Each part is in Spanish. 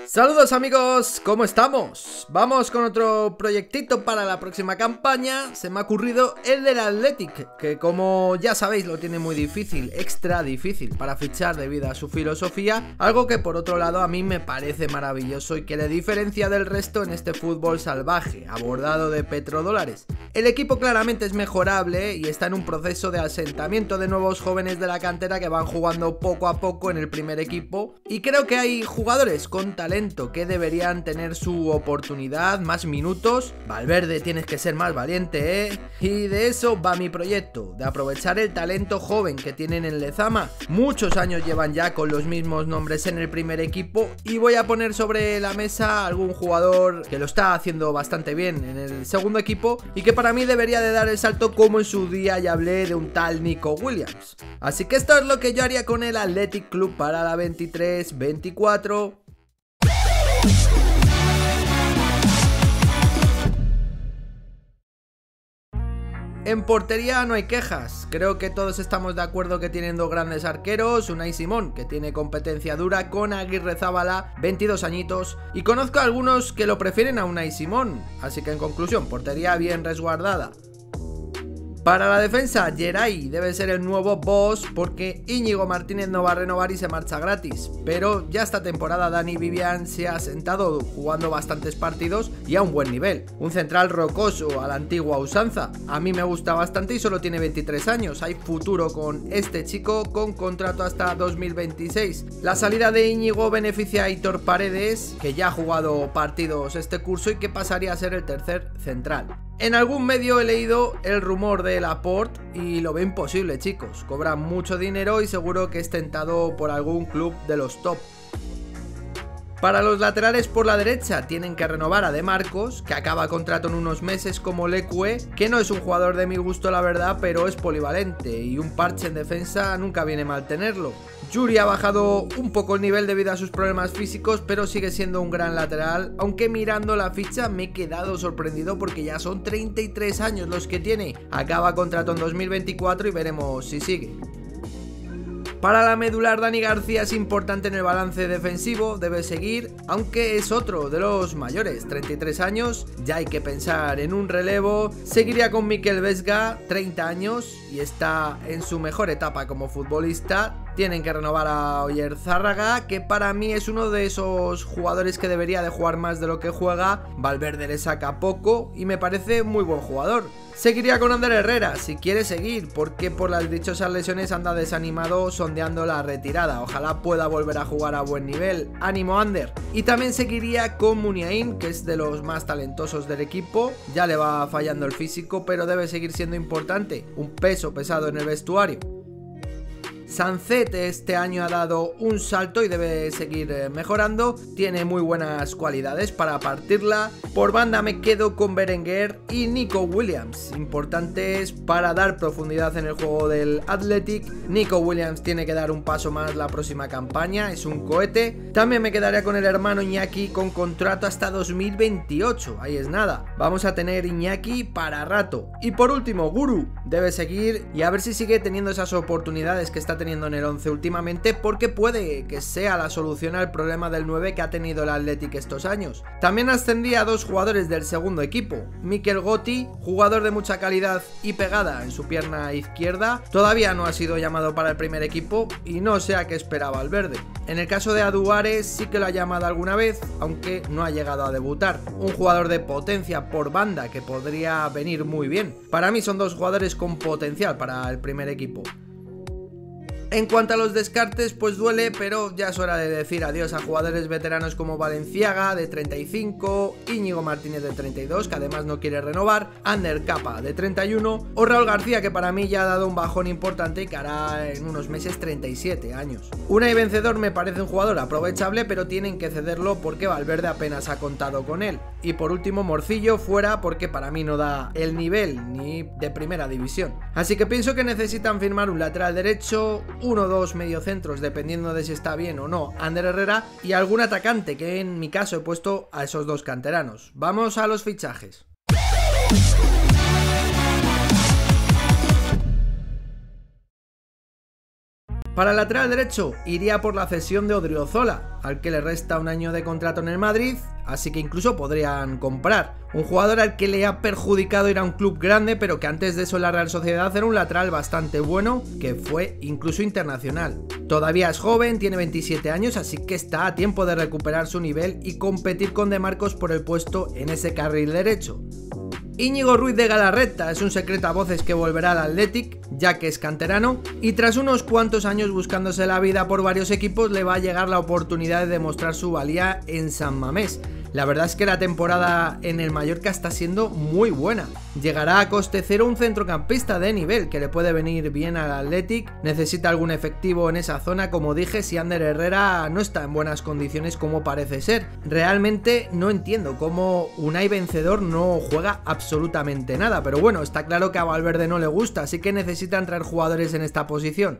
Saludos amigos, ¿cómo estamos? Vamos con otro proyectito para la próxima campaña. Se me ha ocurrido el del Athletic, que como ya sabéis lo tiene muy difícil, extra difícil para fichar debido a su filosofía. Algo que por otro lado a mí me parece maravilloso y que le diferencia del resto en este fútbol salvaje, abordado de petrodólares. El equipo claramente es mejorable y está en un proceso de asentamiento de nuevos jóvenes de la cantera que van jugando poco a poco en el primer equipo. Y creo que hay jugadores con talento que deberían tener su oportunidad, más minutos. Valverde, tienes que ser más valiente, ¿eh? Y de eso va mi proyecto, de aprovechar el talento joven que tienen en Lezama. Muchos años llevan ya con los mismos nombres en el primer equipo y voy a poner sobre la mesa algún jugador que lo está haciendo bastante bien en el segundo equipo y que para mí debería de dar el salto, como en su día ya hablé de un tal Nico Williams. Así que esto es lo que yo haría con el Athletic Club para la 23-24. En portería no hay quejas, creo que todos estamos de acuerdo que tienen dos grandes arqueros, Unai Simón, que tiene competencia dura con Aguirrezabala, 22 añitos, y conozco a algunos que lo prefieren a Unai Simón, así que en conclusión, portería bien resguardada. Para la defensa, Geray debe ser el nuevo boss porque Íñigo Martínez no va a renovar y se marcha gratis. Pero ya esta temporada Dani Vivian se ha sentado jugando bastantes partidos y a un buen nivel. Un central rocoso a la antigua usanza. A mí me gusta bastante y solo tiene 23 años. Hay futuro con este chico con contrato hasta 2026. La salida de Íñigo beneficia a Aitor Paredes, que ya ha jugado partidos este curso y que pasaría a ser el tercer central. En algún medio he leído el rumor de Laporte y lo veo imposible, chicos. Cobra mucho dinero y seguro que es tentado por algún club de los top. Para los laterales por la derecha tienen que renovar a De Marcos, que acaba contrato en unos meses, como Leque, que no es un jugador de mi gusto la verdad, pero es polivalente y un parche en defensa nunca viene mal tenerlo. Yuri ha bajado un poco el nivel debido a sus problemas físicos, pero sigue siendo un gran lateral, aunque mirando la ficha me he quedado sorprendido porque ya son 33 años los que tiene. Acaba contrato en 2024 y veremos si sigue. Para la medular, Dani García es importante en el balance defensivo, debe seguir, aunque es otro de los mayores, 33 años, ya hay que pensar en un relevo. Seguiría con Mikel Vesga, 30 años, y está en su mejor etapa como futbolista. Tienen que renovar a Oyarzárraga, que para mí es uno de esos jugadores que debería de jugar más de lo que juega. Valverde le saca poco y me parece muy buen jugador. Seguiría con Ander Herrera, si quiere seguir, porque por las dichosas lesiones anda desanimado sondeando la retirada. Ojalá pueda volver a jugar a buen nivel. ¡Ánimo, Ander! Y también seguiría con Muniain, que es de los más talentosos del equipo. Ya le va fallando el físico, pero debe seguir siendo importante. Un peso pesado en el vestuario. Sancet este año ha dado un salto y debe seguir mejorando, tiene muy buenas cualidades para partirla. Por banda me quedo con Berenguer y Nico Williams, importantes para dar profundidad en el juego del Athletic. Nico Williams tiene que dar un paso más la próxima campaña, es un cohete. También me quedaría con el hermano Iñaki con contrato hasta 2028, ahí es nada. Vamos a tener Iñaki para rato. Y por último, Guru debe seguir y a ver si sigue teniendo esas oportunidades que está teniendo en el 11 últimamente, porque puede que sea la solución al problema del 9 que ha tenido el Athletic estos años. También ascendí a dos jugadores del segundo equipo. Mikel Gotti, jugador de mucha calidad y pegada en su pierna izquierda, todavía no ha sido llamado para el primer equipo y no sé a qué esperaba Valverde. En el caso de Aduares sí que lo ha llamado alguna vez, aunque no ha llegado a debutar. Un jugador de potencia por banda que podría venir muy bien. Para mí son dos jugadores con potencial para el primer equipo. En cuanto a los descartes, pues duele, pero ya es hora de decir adiós a jugadores veteranos como Valenciaga, de 35, Íñigo Martínez, de 32, que además no quiere renovar, Ander Capa, de 31, o Raúl García, que para mí ya ha dado un bajón importante y que hará en unos meses 37 años. Unai Vencedor me parece un jugador aprovechable, pero tienen que cederlo porque Valverde apenas ha contado con él. Y por último, Morcillo fuera porque para mí no da el nivel ni de primera división. Así que pienso que necesitan firmar un lateral derecho, uno o dos mediocentros dependiendo de si está bien o no Ander Herrera y algún atacante, que en mi caso he puesto a esos dos canteranos. Vamos a los fichajes. Para el lateral derecho iría por la cesión de Odriozola, al que le resta un año de contrato en el Madrid, así que incluso podrían comprar. Un jugador al que le ha perjudicado ir a un club grande, pero que antes de eso en la Real Sociedad era un lateral bastante bueno, que fue incluso internacional. Todavía es joven, tiene 27 años, así que está a tiempo de recuperar su nivel y competir con De Marcos por el puesto en ese carril derecho. Íñigo Ruiz de Galarreta es un secreto a voces que volverá al Athletic, ya que es canterano, y tras unos cuantos años buscándose la vida por varios equipos le va a llegar la oportunidad de demostrar su valía en San Mamés. La verdad es que la temporada en el Mallorca está siendo muy buena. Llegará a coste cero un centrocampista de nivel que le puede venir bien al Athletic. Necesita algún efectivo en esa zona, como dije, si Ander Herrera no está en buenas condiciones como parece ser. Realmente no entiendo cómo Unai Vencedor no juega absolutamente nada, pero bueno, está claro que a Valverde no le gusta, así que necesitan traer jugadores en esta posición.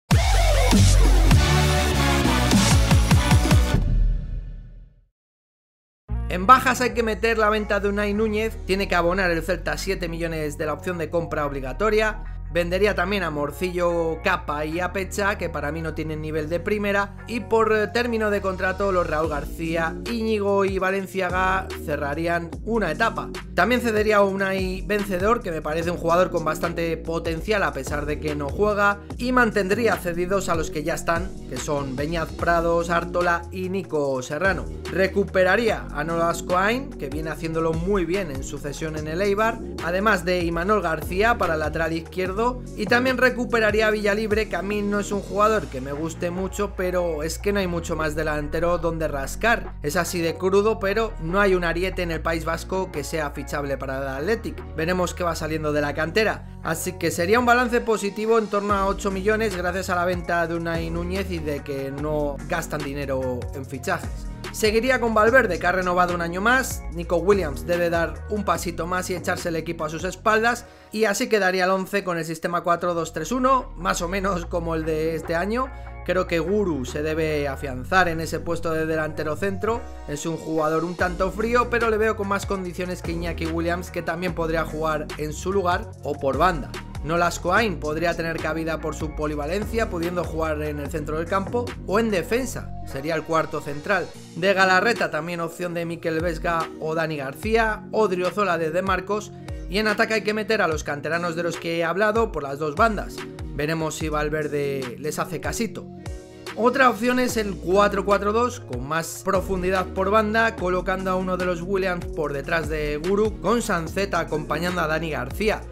En bajas hay que meter la venta de Unai Núñez, tiene que abonar el Celta 7 millones de la opción de compra obligatoria. Vendería también a Morcillo, Capa y a Pecha, que para mí no tienen nivel de primera. Y por término de contrato, los Raúl García, Íñigo y Valenciaga cerrarían una etapa. También cedería a Unai Vencedor, que me parece un jugador con bastante potencial a pesar de que no juega. Y mantendría cedidos a los que ya están, que son Beñat Prados, Artola y Nico Serrano. Recuperaría a Nolas Coain, que viene haciéndolo muy bien en su cesión en el Eibar. Además de Imanol García para el lateral izquierdo. Y también recuperaría a Villalibre, que a mí no es un jugador que me guste mucho, pero es que no hay mucho más delantero donde rascar. Es así de crudo, pero no hay un ariete en el País Vasco que sea fichable para el Athletic. Veremos qué va saliendo de la cantera. Así que sería un balance positivo en torno a 8 millones gracias a la venta de Unai Núñez y de que no gastan dinero en fichajes. Seguiría con Valverde, que ha renovado un año más. Nico Williams debe dar un pasito más y echarse el equipo a sus espaldas. Y así quedaría el 11 con el sistema 4-2-3-1, más o menos como el de este año. Creo que Guru se debe afianzar en ese puesto de delantero centro. Es un jugador un tanto frío, pero le veo con más condiciones que Iñaki Williams, que también podría jugar en su lugar o por banda. Nolas Coain podría tener cabida por su polivalencia, pudiendo jugar en el centro del campo o en defensa, sería el cuarto central. De Galarreta también opción de Mikel Vesga o Dani García, Odriozola de Marcos, y en ataque hay que meter a los canteranos de los que he hablado por las dos bandas. Veremos si Valverde les hace casito. Otra opción es el 4-4-2 con más profundidad por banda, colocando a uno de los Williams por detrás de Guru, con Sanceta acompañando a Dani García.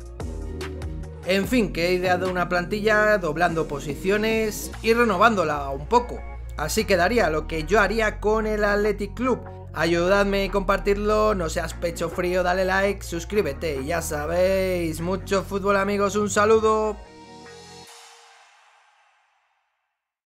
En fin, que he ideado una plantilla doblando posiciones y renovándola un poco. Así quedaría lo que yo haría con el Athletic Club. Ayudadme a compartirlo, no seas pecho frío, dale like, suscríbete y ya sabéis, mucho fútbol amigos, un saludo.